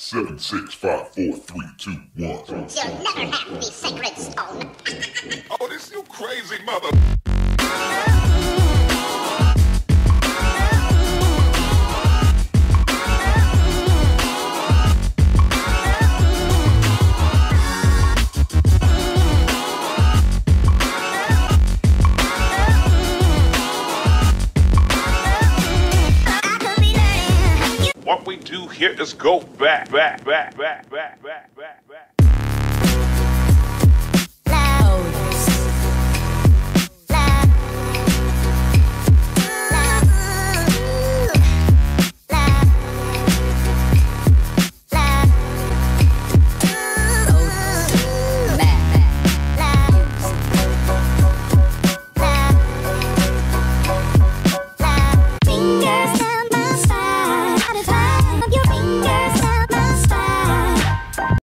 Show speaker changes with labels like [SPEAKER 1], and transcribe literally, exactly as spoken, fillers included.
[SPEAKER 1] Seven, six, five, four, three, two, one.
[SPEAKER 2] You'll never have the sacred stone.
[SPEAKER 1] Oh, this you crazy mother.
[SPEAKER 3] What we do here is go back, back, back, back, back, back, back, back.